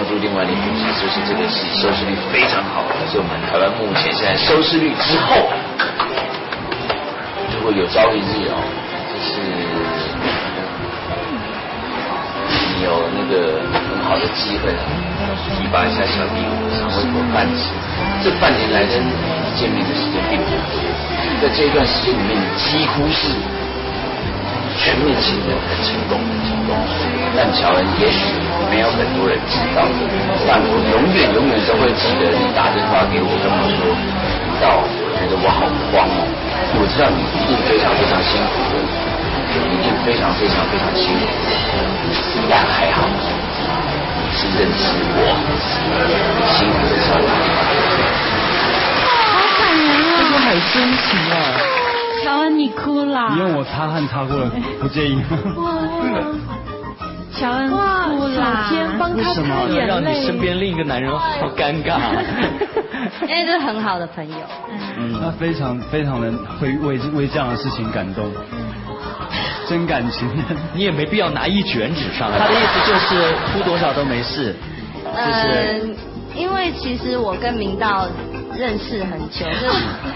注另外的一部戏，就是这个戏收视率非常好，是我们台湾目前现在收视率之后，如果有朝一日哦，就是你有那个很好的机会提拔一下小弟常会做半职，这半年来跟你见面的时间并不多，在这一段时间里面，你几乎是全面性的很成功，但乔恩也许没有很多人知道，但我永远都会记得你打电话给我跟我说，你到我觉得我好慌哦，我知道你一定非常非常辛苦的，你一定非常非常非常辛苦的，但还好，你是认识我，你辛苦的时候， 好感人啊！ 这个好深情啊！ 乔恩，你哭了。 你用我擦汗擦过了，不介意吗？ 乔恩哭了。 小天帮他擦眼泪， 让你身边另一个男人好尴尬。 因为这是很好的朋友。 他非常非常的会为这样的事情感动，真感情。 你也没必要拿一卷纸上来。 他的意思就是哭多少都没事。 因为其实我跟明道认识很久，就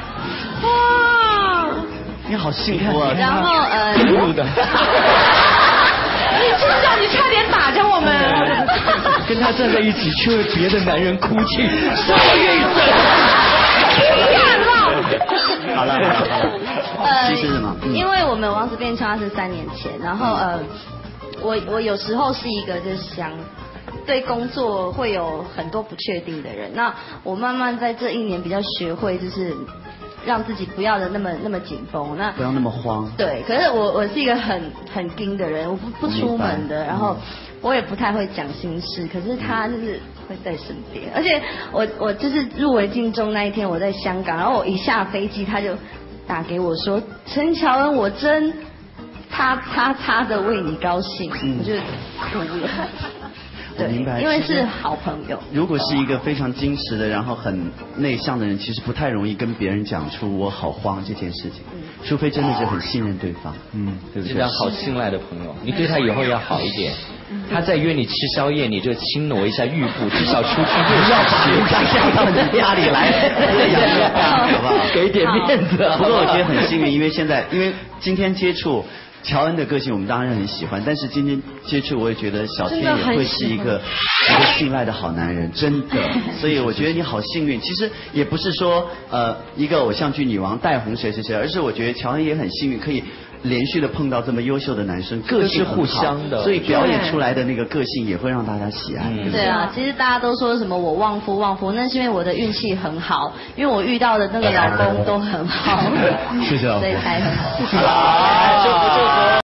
哇， 你好幸福啊！ 然后哭的。 你知不知道你差点打着我们？ 跟他站在一起，却为别的男人哭泣，什么意思？ 好了，其实什么？ 因为我们王子变枪是3年前，然后我有时候是一个就是想对工作会有很多不确定的人，那我慢慢在这1年比较学会就是让自己不要的那么紧绷，那不要那么慌。对， 可是我是一个很硬的人，我不出门的，然后我也不太会讲心事，可是他就是会在身边，而且我就是入围金钟那一天我在香港，然后我一下飞机他就打给我说，陈乔恩，我真他的为你高兴，我就哭了。 我明白， 因为是好朋友。 如果是一个非常矜持的，然后很内向的人，其实不太容易跟别人讲出我好慌这件事情，除非真的是很信任对方，对不对？ 这样好信赖的朋友，你对他以后要好一点。他再约你吃宵夜，你就轻挪一下玉步，至少出去不要把人家降到你家里来，好不好？ 给点面子。 不过我觉得很幸运，因为今天接触乔恩的个性我们当然很喜欢，但是今天接触我也觉得小天也会是一个信赖的好男人，真的。所以我觉得你好幸运。其实也不是说一个偶像剧女王带红谁，而是我觉得乔恩也很幸运，可以连续的碰到这么优秀的男生，个性是互相的， 所以表演出来的那个个性也会让大家喜爱。 对啊，其实大家都说什么我旺夫，那是因为我的运气很好，因为我遇到的那个老公都很好， 谢谢老婆， 所以才很好。